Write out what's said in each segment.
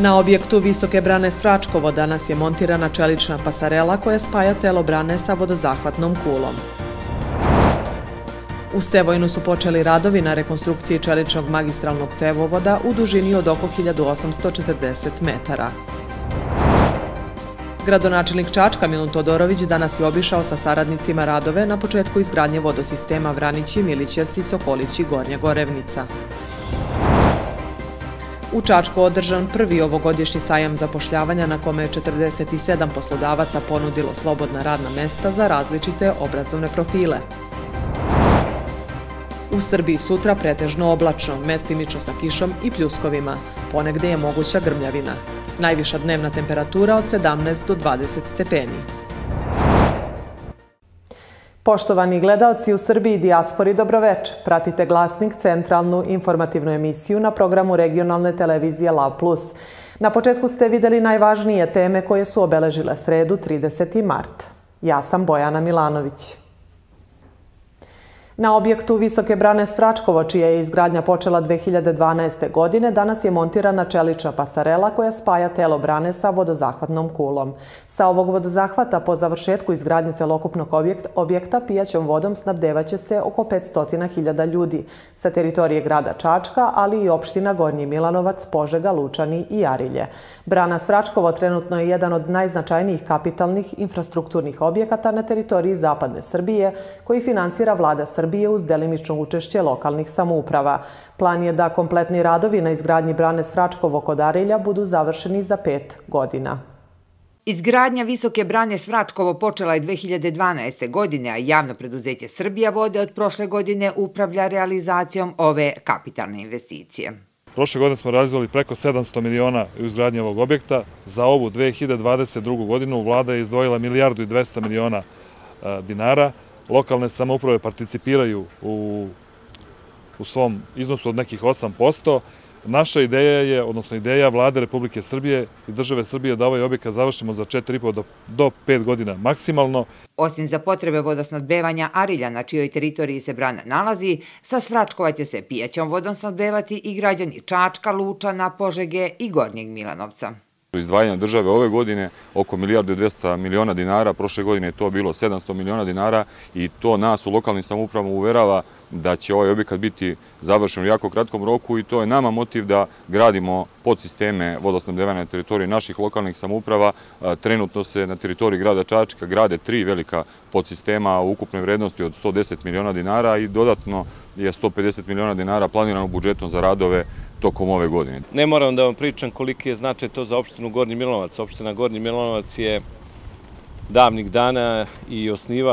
Na objektu Visoke brane Svračkovo danas je montirana čelična pasarela koja spaja telo brane sa vodozahvatnom kulom. U Stevojnu su počeli radovi na rekonstrukciji čeličnog magistralnog cevovoda u dužini od oko 1840 metara. Gradonačelnik Čačka Milun Todorović danas je obišao sa saradnicima radove na početku izgradnje vodosistema Vranići, Milićevci, Sokolići, Gornja Gorevnica. U Čačku održan prvi ovogodišnji sajam zapošljavanja na kome je 47 poslodavaca ponudilo slobodna radna mesta za različite obrazovne profile. U Srbiji sutra pretežno oblačno, mestimično sa kišom i pljuskovima. Ponegde je moguća grmljavina. Najviša dnevna temperatura od 17 do 20 stepeni. Poštovani gledaoci u Srbiji i dijaspori, dobroveče. Pratite Glasnik, centralnu informativnu emisiju na programu regionalne televizije Lav Plus. Na početku ste videli najvažnije teme koje su obeležile sredu 30. mart. Ja sam Bojana Milanović. Na objektu Visoke brane Svračkovo, čija je izgradnja počela 2012. godine, danas je montirana čelična pasarela koja spaja telo brane sa vodozahvatnom kulom. Sa ovog vodozahvata po završetku izgradnje celokupnog objekta pijaćom vodom snabdevaće se oko 500.000 ljudi sa teritorije grada Čačka, ali i opština Gornji Milanovac, Požega, Lučani i Arilje. Brana Svračkovo trenutno je jedan od najznačajnijih kapitalnih infrastrukturnih objekata na teritoriji zapadne Srbije koji finansira vlada Srbije uz delimično učešće lokalnih samouprava. Plan je da kompletni radovi na izgradnji brane Svračkovo kod Arilja budu završeni za 5 godina. Izgradnja Visoke brane Svračkovo počela je 2012. godine, a javno preduzeće Srbija vode od prošle godine upravlja realizacijom ove kapitalne investicije. Prošle godine smo realizovali preko 700 miliona u izgradnji ovog objekta. Za ovu 2022. godinu vlada je izdvojila 1,2 milijarde dinara. Lokalne samouprave participiraju u svom iznosu od nekih 8%. Naša ideja je, odnosno ideja vlade Republike Srbije i države Srbije da ovaj objekat završimo za 4,5 do 5 godina maksimalno. Osim za potrebe vodosnadbevanja Arilja, na čijoj teritoriji se brana nalazi, sa Svračkova će se pijaćom vodom snadbevati i građani Čačka, Lučana, Požege i Gornjeg Milanovca. Izdvajanja države ove godine oko 1,2 milijarde dinara, prošle godine je to bilo 700 miliona dinara i to nas u lokalnim samoupravama uverava da će ovaj objekat biti završen u jako kratkom roku i to je nama motiv da gradimo podsisteme vodosnabdevanja na teritoriji naših lokalnih samouprava. Trenutno se na teritoriji grada Čačka grade 3 velika podsistema u ukupnoj vrednosti od 110 miliona dinara i dodatno je 150 miliona dinara planirano budžetom za radove tokom ove godine. Ne moram da vam pričam koliki je značaj to za opštinu Gornji Milanovac. Opština Gornji Milanovac je davnih dana i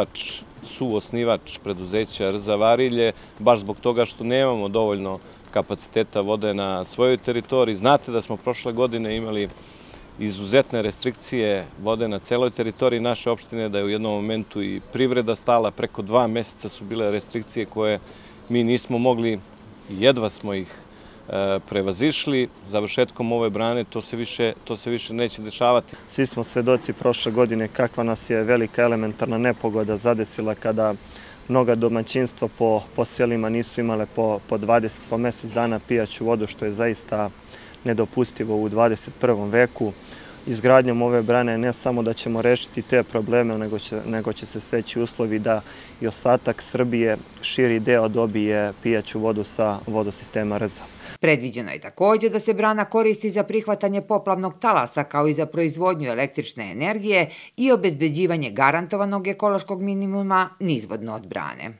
suosnivač preduzeća RZA Arilje, baš zbog toga što nemamo dovoljno kapaciteta vode na svojoj teritoriji. Znate da smo prošle godine imali izuzetne restrikcije vode na celoj teritoriji naše opštine, da je u jednom momentu i privreda stala, preko 2 meseca su bile restrikcije koje mi nismo mogli, jedva smo ih prevazišli. Završetkom ove brane to se više neće dešavati. Svi smo svedoci prošle godine kakva nas je velika elementarna nepogoda zadesila kada mnoga domaćinstva po selima nisu imale po mesec dana pijaću vodu, što je zaista nedopustivo u 21. veku. Izgradnjom ove brane ne samo da ćemo rešiti te probleme, nego će se steći uslovi da i ostatak Srbije, širi deo, dobije pijaću vodu sa vodosistema RZA. Predviđeno je također da se brana koristi za prihvatanje poplavnog talasa kao i za proizvodnju električne energije i obezbeđivanje garantovanog ekološkog minimuma nizvodno od brane.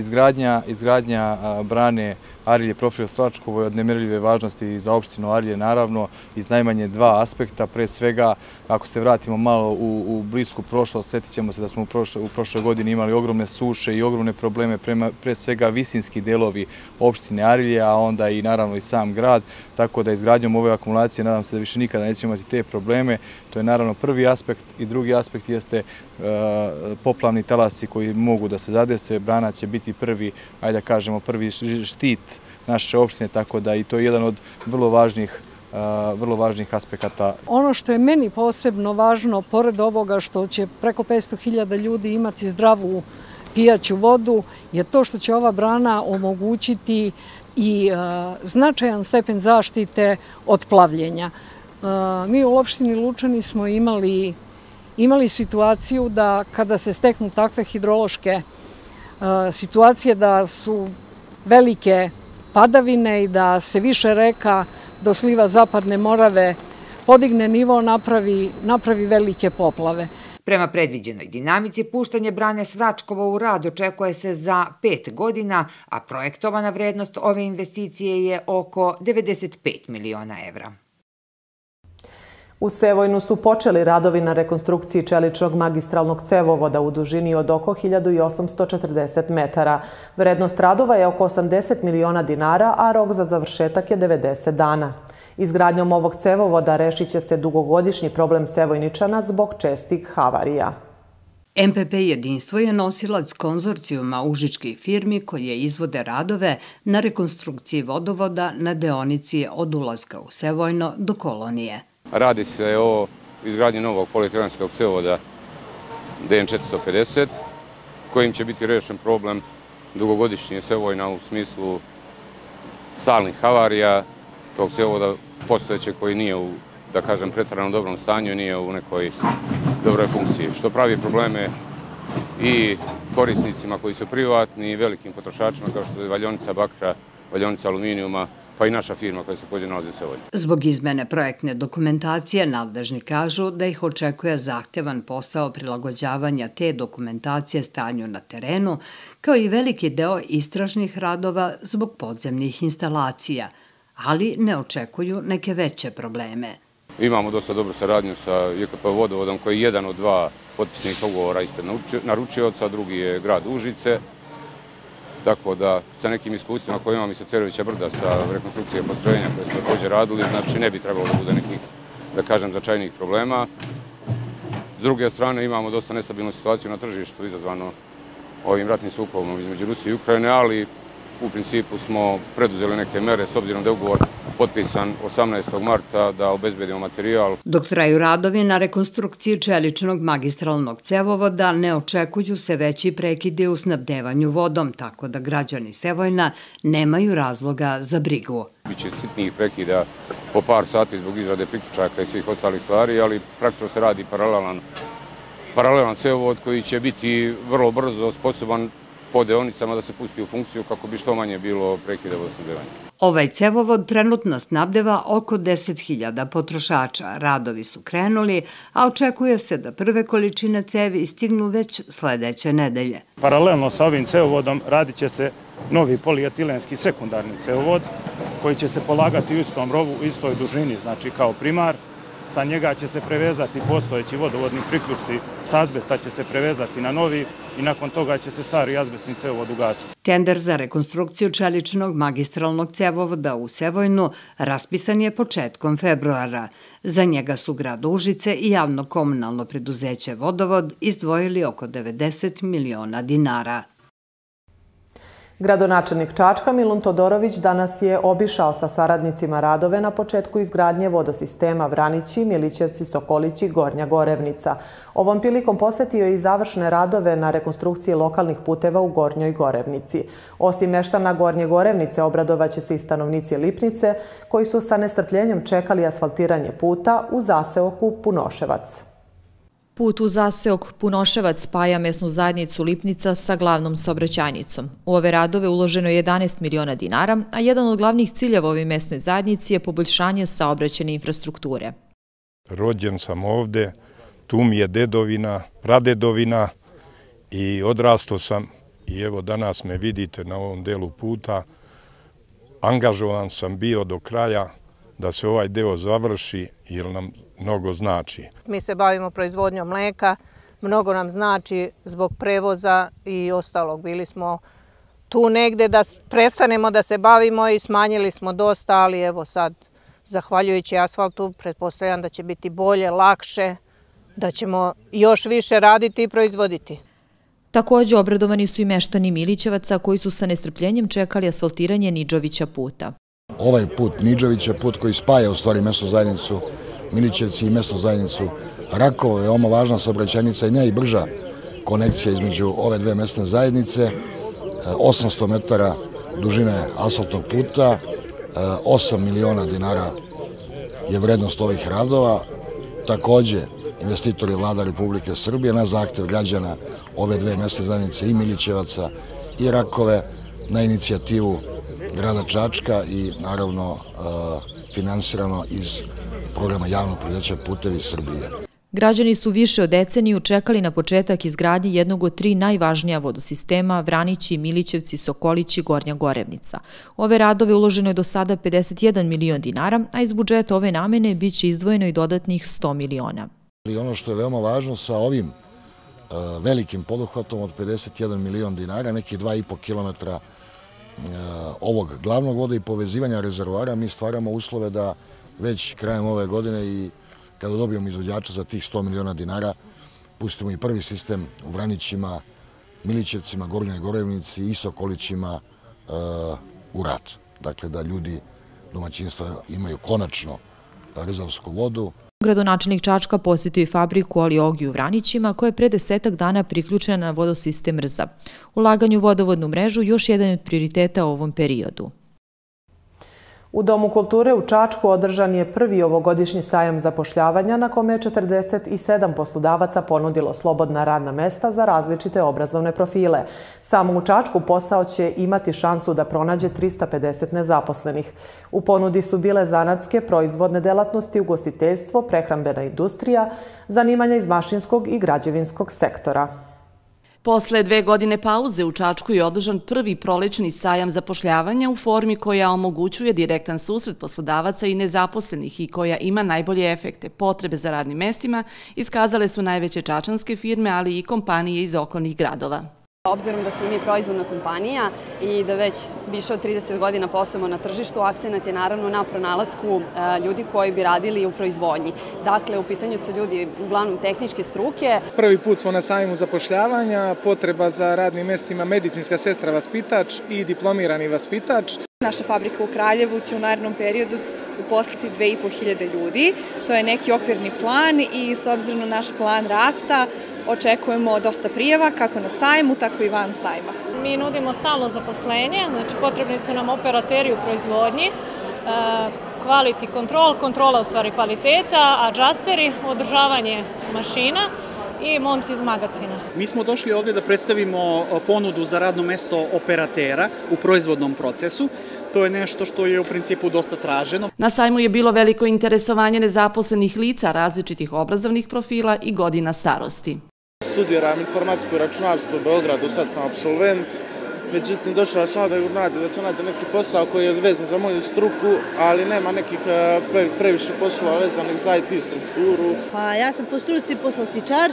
Izgradnja brane Arilje profil Svračkovo je od nemerljive važnosti za opštinu Arilje, naravno, iz najmanje 2 aspekta. Pre svega, ako se vratimo malo u blisku prošlost, sjetit ćemo se da smo u prošloj godini imali ogromne suše i ogromne probleme, pre svega visinski delovi opštine Arilje, a onda i naravno i sam grad, tako da izgradnjom ove akumulacije nadam se da više nikada nećemo imati te probleme. To je naravno prvi aspekt i drugi aspekt jeste poplavni talasi koji mogu da se zadese. Brana će biti prvi, ajde da kažemo, prvi štit naše opštine, tako da i to je jedan od vrlo važnih aspekata. Ono što je meni posebno važno, pored ovoga što će preko 500.000 ljudi imati zdravu pijaću vodu, je to što će ova brana omogućiti i značajan stepen zaštite od plavljenja. Mi u opštini Lučani smo imali situaciju da kada se steknu takve hidrološke situacije da su velike padavine i da se više reka do sliva Zapadne Morave podigne nivo, napravi velike poplave. Prema predviđenoj dinamici, puštanje brane Svračkovo u rad očekuje se za 5 godina, a projektovana vrednost ove investicije je oko 95 miliona evra. U Sevojnu su počeli radovi na rekonstrukciji čeličnog magistralnog cevovoda u dužini od oko 1840 metara. Vrednost radova je oko 80 miliona dinara, a rok za završetak je 90 dana. Izgradnjom ovog cevovoda rešit će se dugogodišnji problem Sevojničana zbog čestih havarija. MPP Jedinstvo je nosilac konzorcijuma užičkih firmi koje izvode radove na rekonstrukciji vodovoda na deonici od ulaska u Sevojno do Kolonije. Radi se o izgradnji novog polietilengradskog cevovoda DN450, kojim će biti rešen problem dugogodišnje Sevojna u smislu stalnih havarija tog cevovoda postojećeg koji nije u, da kažem, pretjerano dobrom stanju, nije u nekoj dobroj funkciji, što pravi probleme i korisnicima koji su privatni i velikim potrošačima kao što je valjaonica bakra, valjaonica aluminijuma, pa i naša firma koja se također nalazi u Sevojnu. Zbog izmene projektne dokumentacije, nadležni kažu da ih očekuje zahtevan posao prilagođavanja te dokumentacije stanju na terenu, kao i veliki deo istražnih radova zbog podzemnih instalacija, ali ne očekuju neke veće probleme. Imamo dosta dobru saradnju sa JKP vodovodom koji je jedan od dva potpisnika ugovora ispred naručioca, drugi je grad Užice. Tako da sa nekim iskustvima koje imam i sa Cerovića brda sa rekonstrukcije postrojenja koje smo također radili, znači ne bi trebalo da bude nekih, da kažem, značajnijih problema. S druge strane imamo dosta nestabilnu situaciju na tržištu izazvano ovim ratnim sukobom između Rusije i Ukrajine, ali u principu smo preduzeli neke mere s obzirom da je ugovor potpisan 18. marta da obezbedimo materijal. Dok traju radovi na rekonstrukciji čeličnog magistralnog cevovoda, ne očekuju se veći prekidi u snabdevanju vodom, tako da građani Sevojna nemaju razloga za brigu. Biće sitnijih prekida po par sati zbog izrade priključaka i svih ostalih stvari, ali praktično se radi paralelan cevovod koji će biti vrlo brzo sposoban po deonicama da se pusti u funkciju kako bi što manje bilo prekida vodosnabdevanja. Ovaj cevovod trenutno snabdeva oko 10.000 potrošača. Radovi su krenuli, a očekuje se da prve količine cevi stignu već sledeće nedelje. Paralelno sa ovim cevovodom radit će se novi polietilenski sekundarni cevovod koji će se polagati u istom rovu, u istoj dužini, znači kao primar. Sa njega će se prevezati postojeći vodovodni priključci, s azbesta će se prevezati na novi i nakon toga će se stari azbestni cevovod ugasiti. Tender za rekonstrukciju čeličnog magistralnog cevovoda u Sevojnu raspisan je početkom februara. Za njega su grad Užice i javno komunalno preduzeće Vodovod izdvojili oko 90 miliona dinara. Gradonačelnik Čačka Milun Todorović danas je obišao sa saradnicima radove na početku izgradnje vodosistema Vranići, Milićevci, Sokolići, Gornja Gorevnica. Ovom prilikom posetio je i završne radove na rekonstrukciji lokalnih puteva u Gornjoj Gorevnici. Osim meštana Gornje Gorevnice, obradovaće se i stanovnici Lipnice, koji su sa nestrpljenjem čekali asfaltiranje puta u zaseoku Punoševac. Put u zaseok Punoševac spaja mesnu zajednicu Lipnica sa glavnom saobraćajnicom. U ove radove uloženo je 11 miliona dinara, a jedan od glavnih ciljeva ove mesnoj zajednici je poboljšanje saobraćajne infrastrukture. Rođen sam ovde, tu mi je dedovina, pradedovina i odrastao sam i evo danas me vidite na ovom delu puta. Angažovan sam bio do kraja da se ovaj deo završi jer nam mnogo znači. Mi se bavimo proizvodnjom mleka, mnogo nam znači zbog prevoza i ostalog. Bili smo tu negde da prestanemo da se bavimo i smanjili smo dosta, ali evo sad, zahvaljujući asfaltu, pretpostavljam da će biti bolje, lakše, da ćemo još više raditi i proizvoditi. Također obradovani su i meštani Milićevaca koji su sa nestrpljenjem čekali asfaltiranje Niđovića puta. Ovaj put Niđovića, put koji spaja u stvari mesnu zajednicu Milićevci i mesnu zajednicu Rakovo, je veoma važna saobraćajnica i najbrža konekcija između ove dve mesne zajednice. 800 metara dužine asfaltnog puta, 8 miliona dinara je vrednost ovih radova. Takođe, investitor je Vlada Republike Srbije na zahtev građana ove dve mesne zajednice i Milićevaca i Rakove na inicijativu grada Čačka i naravno finansirano iz programa javnog preduzeća Putevi Srbije. Građani su više od deceniju čekali na početak izgradnje jednog od 3 najvažnija vodosistema Vranići, Milićevci, Sokolići, Gornja Gorevnica. Ove radove uloženo je do sada 51 milion dinara, a iz budžeta ove namene biće izdvojeno i dodatnih 100 miliona. Ono što je veoma važno sa ovim velikim poduhvatom od 51 milion dinara, nekih 2,5 kilometra ovog glavnog voda i povezivanja rezervoara, mi stvaramo uslove da već krajem ove godine i kada dobijemo izvođača za tih 100 miliona dinara, pustimo i prvi sistem u Vranićima, Milićevcima, Gornjoj Gorevnici i Sokolićima u rad. Dakle, da ljudi, domaćinstva imaju konačno rezervoarsku vodu. Gradonačelnik Čačka posjetio i fabriku Aliogiju u Vranićima, koja je pre 10 dana priključena na vodosistem Rza. Ulaganje u vodovodnu mrežu još jedan od prioriteta u ovom periodu. U Domu kulture u Čačku održan je prvi ovogodišnji sajam zapošljavanja na kome je 47 poslodavaca ponudilo slobodna radna mesta za različite obrazovne profile. Samo u Čačku posao će imati šansu da pronađe 350 nezaposlenih. U ponudi su bile zanatske, proizvodne delatnosti, ugostiteljstvo, prehrambena industrija, zanimanja iz mašinskog i građevinskog sektora. Posle 2 godine pauze u Čačku je održan prvi prolećni sajam zapošljavanja u formi koja omogućuje direktan susret poslodavaca i nezaposlenih i koja ima najbolje efekte. Potrebe za radnim mestima iskazale su najveće čačanske firme, ali i kompanije iz okolnih gradova. Obzirom da smo mi proizvodna kompanija i da već više od 30 godina poslujemo na tržištu, akcenat je naravno na pronalasku ljudi koji bi radili u proizvodnji. Dakle, u pitanju su ljudi uglavnom tehničke struke. Prvi put smo na sajmu zapošljavanja, potreba za radnim mestima medicinska sestra vaspitač i diplomirani vaspitač. Naša fabrika u Kraljevu će u narednom periodu uposliti 2500 ljudi. To je neki okvirni plan i s obzirom na naš plan rasta očekujemo dosta prijava kako na sajmu, tako i van sajma. Mi nudimo stalno zaposlenje, znači potrebni su nam operateri u proizvodnji, quality control, kontrola u stvari kvaliteta, adjusteri, održavanje mašina i momci iz magacina. Mi smo došli ovdje da predstavimo ponudu za radno mesto operatera u proizvodnom procesu. To je nešto što je u principu dosta traženo. Na sajmu je bilo veliko interesovanje nezaposlenih lica različitih obrazovnih profila i godina starosti. Studiram informatiku i računarstvo u Beogradu, sad sam absolvent. Međutim, došao sam da ću naći neki posao koji je vezan za moju struku, ali nema nekih previše poslova vezanih za IT strukturu. Pa ja sam po struci poslastičar.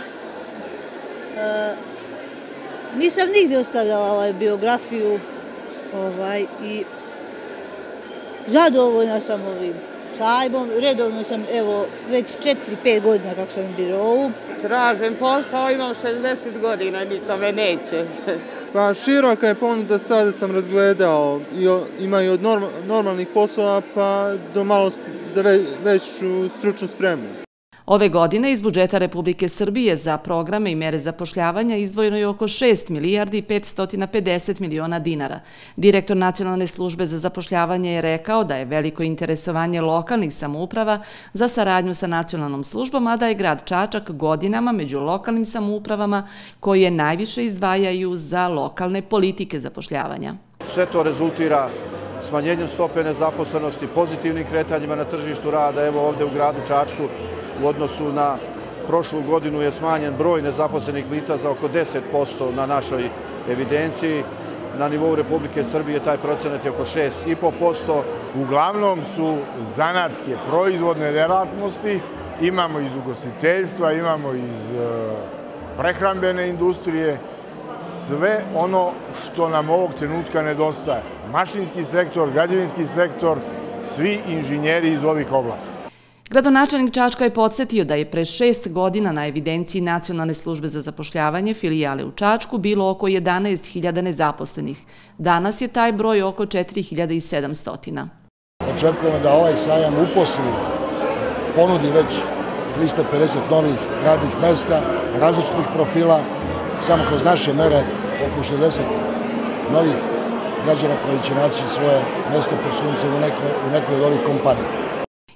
Nisam nigde ostavljala biografiju i zadovoljna sam ovim sajmom. Redovno sam, evo, već 4-5 godina kako sam u birovu. Tražim posao, imam 60 godina, nikome neće. Pa široka je ponuda, sada sam razgledao, ima i od normalnih poslova pa do malo za veću stručnu spremu. Ove godine iz budžeta Republike Srbije za programe i mere zapošljavanja izdvojeno je oko 6 milijardi i 550 miliona dinara. Direktor Nacionalne službe za zapošljavanje je rekao da je veliko interesovanje lokalnih samouprava za saradnju sa nacionalnom službom, a da je grad Čačak godinama među lokalnim samoupravama koje najviše izdvajaju za lokalne politike zapošljavanja. Sve to rezultira smanjenjem stope nezaposlenosti, pozitivnim kretanjima na tržištu rada. Evo ovdje u gradu Čačku u odnosu na prošlu godinu je smanjen broj nezaposlenih lica za oko 10% na našoj evidenciji. Na nivou Republike Srbije taj procenat je oko 6,5%. Uglavnom su zanatske proizvodne delatnosti, imamo iz ugostiteljstva, imamo iz prehrambene industrije, sve ono što nam ovog trenutka nedostaje. Mašinski sektor, građevinski sektor, svi inženjeri iz ovih oblasti. Gradonačelnik Čačka je podsjetio da je pre 6 godina na evidenciji Nacionalne službe za zapošljavanje filijale u Čačku bilo oko 11.000 nezaposlenih. Danas je taj broj oko 4.700. Očekujemo da ovaj sajam uposli, ponudi već 350 novih radnih mesta, različitih profila, samo kroz naše mere oko 60 novih građana koji će naći svoje mesto pod suncem u nekoj od ovih kompanija.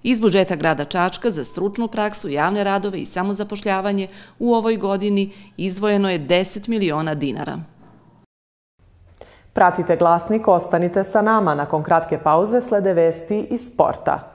Iz budžeta grada Čačka za stručnu praksu, javne radove i samozapošljavanje u ovoj godini izdvojeno je 10 miliona dinara. Pratite Glasnik, ostanite sa nama. Nakon kratke pauze slede vesti iz sporta.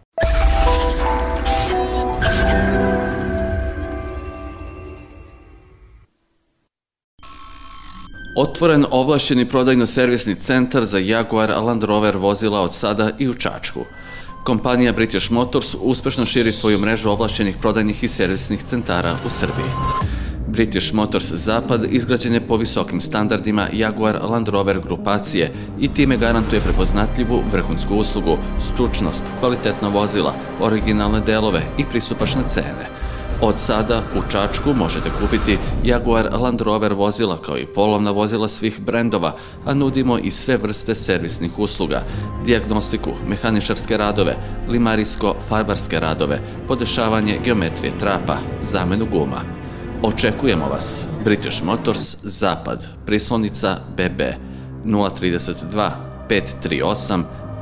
Otvoren ovlašćeni prodajno-servisni centar za Jaguar Land Rover vozila od sada i u Čačku. Kompanija British Motors uspešno širi svoju mrežu ovlašćenih prodajnih i servisnih centara u Srbiji. British Motors Zapad izgrađen je po visokim standardima Jaguar Land Rover grupacije i time garantuje prepoznatljivu vrhunsku uslugu, stručnost, kvalitetna vozila, originalne delove i pristupačne cene. Od sada u Čačku možete kupiti Jaguar Land Rover vozila kao i polovna vozila svih brendova, a nudimo i sve vrste servisnih usluga, dijagnostiku, mehaničarske radove, limarijsko-farbarske radove, podešavanje geometrije trapa, zamenu guma. Očekujemo vas. British Motors Zapad, Prislonica BB 032 538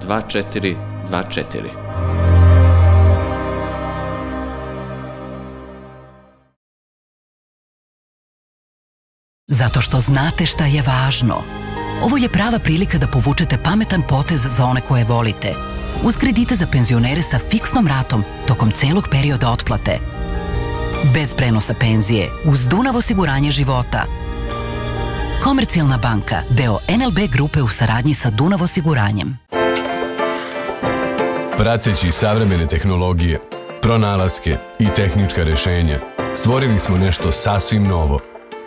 2424. Zato što znate šta je važno. Ovo je prava prilika da povučete pametan potez za one koje volite. Uz kredite za penzionere sa fiksnom ratom tokom celog perioda otplate. Bez prenosa penzije, uz Dunav osiguranje života. Komercijalna banka, deo NLB grupe u saradnji sa Dunav osiguranjem. Prateći savremene tehnologije, pronalaske i tehnička rešenja, stvorili smo nešto sasvim novo.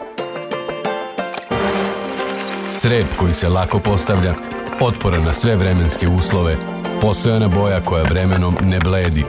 Crep koji se lako postavlja, otporan na sve vremenske uslove, postojana boja koja vremenom ne bledi.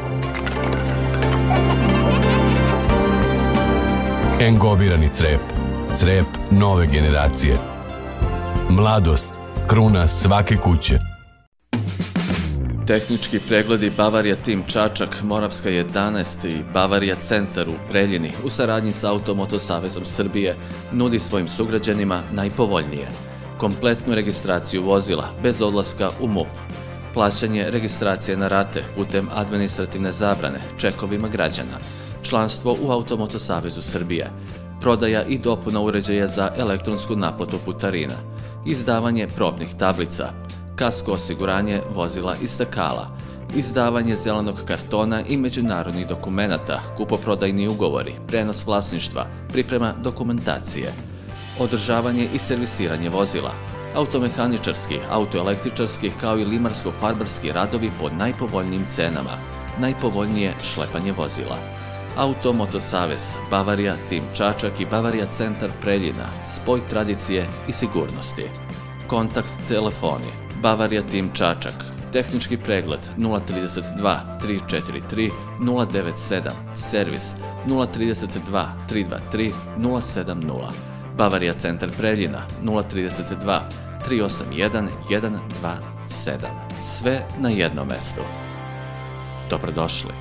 Engobirani crep. Crep nove generacije. Mladost, kruna svake kuće. Tehnički pregledi Bavarija Tim Čačak, Moravska 11 i Bavarija Centar u Preljini u saradnji sa Automoto Savezom Srbije nudi svojim sugrađanima najpovoljnije. Kompletnu registraciju vozila bez odlaska u MUP. Plaćanje registracije na rate putem administrativne zabrane čekovima građana. Članstvo u Automoto Savezu Srbije. Prodaja i dopuna uređaja za elektronsku naplatu putarina. Izdavanje probnih tablica. Kasko osiguranje vozila i stakala. Izdavanje zelenog kartona i međunarodnih dokumenata, kupoprodajni ugovori, prenos vlasništva, priprema dokumentacije. Održavanje i servisiranje vozila, automehaničarski, autoelektričarski kao i limarsko-farbarski radovi po najpovoljnijim cenama, najpovoljnije šlepanje vozila. Automoto Savez, Bavarija Tim Čačak i Bavarija Centar Preljina, spoj tradicije i sigurnosti. Kontakt telefoni, Bavarija Tim Čačak, tehnički pregled 032 343 097, servis 032 323 070. Bavarija Centar Preljina 032 381 127. Sve na jednom mestu. Dobrodošli.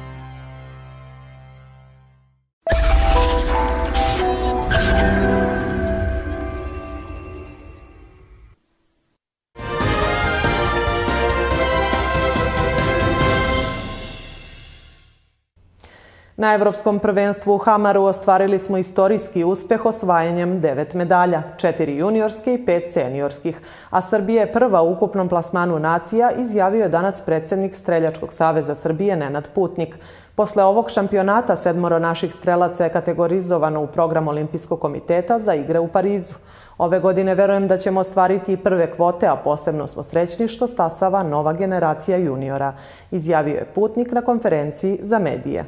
Na Evropskom prvenstvu u Hamaru ostvarili smo istorijski uspeh osvajanjem 9 medalja, 4 juniorske i 5 seniorskih, a Srbija je prva u ukupnom plasmanu nacija, izjavio je danas predsjednik Streljačkog saveza Srbije Nenad Putnik. Posle ovog šampionata 7 naših strelaca je kategorizovano u program Olimpijskog komiteta za igre u Parizu. Ove godine verujem da ćemo ostvariti i prve kvote, a posebno smo srećni što stasava nova generacija juniora, izjavio je Putnik na konferenciji za medije.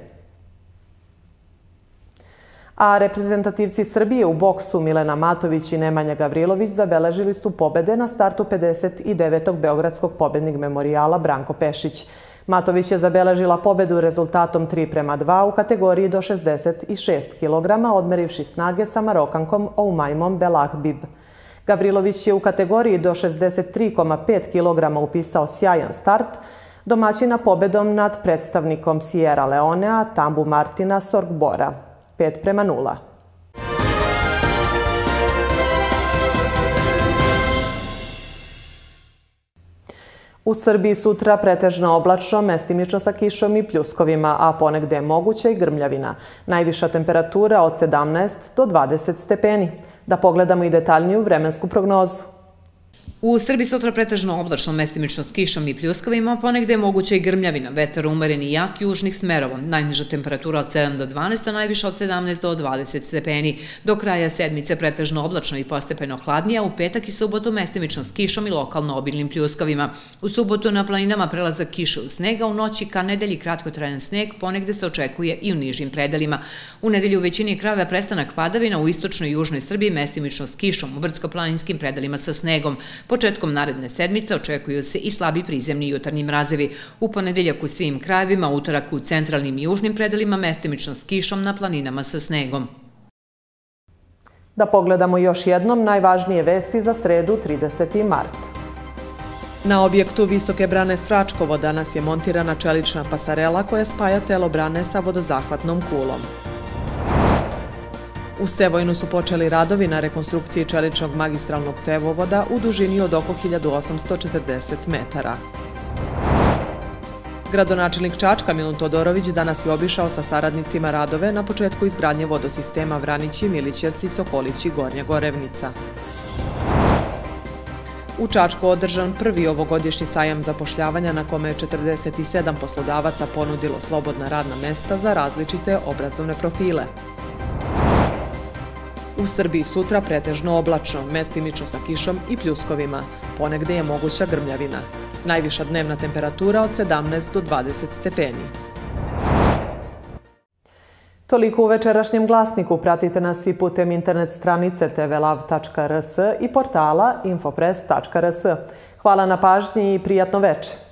A reprezentativci Srbije u boksu Milena Matović i Nemanja Gavrilović zabeležili su pobede na startu 59. Beogradskog pobednik memorijala Branko Pešić. Matović je zabeležila pobedu rezultatom 3:2 u kategoriji do 66 kg, odmerivši snage sa Marokankom Oumaimom Belahbib. Gavrilović je u kategoriji do 63,5 kg upisao sjajan start, domaćina pobedom nad predstavnikom Sierra Leonea Tambu Martina Sorgbora. 5:0. U Srbiji sutra pretežno oblačno, mestimično sa kišom i pljuskovima, a ponegde je moguća i grmljavina. Najviša temperatura od 17 do 20 stepeni. Da pogledamo i detaljniju vremensku prognozu. U Srbiji sutra pretežno oblačno, mestimično s kišom i pljuskovima, ponegde je moguća i grmljavina, vetar umeren i jak južnih smerova. Najniža temperatura od 7 do 12, a najviša od 17 do 20 stepeni. Do kraja sedmice pretežno oblačno i postepeno hladnija, u petak i subotu mestimično s kišom i lokalno obilnim pljuskovima. U subotu na planinama prelazak kiše u snega, u noći ka nedelji kratkotrajan sneg, ponegde se očekuje i u nižim predelima. U nedelju u većini krajeva prestanak padavina, u istočnoj i južnoj Srbiji mestimično s kišom, u brdsko-planinskim predelima sa snegom. Početkom naredne sedmice očekuju se i slabi prizemni jutarnji mrazevi. U ponedeljak u svim krajevima, utorak u centralnim i južnim predelima mestimično s kišom, na planinama sa snegom. Da pogledamo još jednom najvažnije vesti za sredu 30. mart. Na objektu Visoke brane Svračkovo danas je montirana čelična pasarela koja spaja telo brane sa vodozahvatnom kulom. U Sevojnu su počeli radovi na rekonstrukciji čeličnog magistralnog cevovoda u dužini od oko 1840 metara. Gradonačelnik Čačka Milun Todorović danas je obišao sa saradnicima radove na početku izgradnje vodosistema Vranići, Milićevci, Sokolići, Gornja Gorevnica. U Čačku održan prvi ovogodišnji sajam zapošljavanja na kome je 47 poslodavaca ponudilo slobodna radna mesta za različite obrazovne profile. U Srbiji sutra pretežno oblačno, mestimično sa kišom i pljuskovima. Ponegde je moguća grmljavina. Najviša dnevna temperatura od 17 do 20 stepeni. Toliko u večerašnjem glasniku. Pratite nas i putem internet stranice tvlav.rs i portala infopress.rs. Hvala na pažnji i prijatno veče.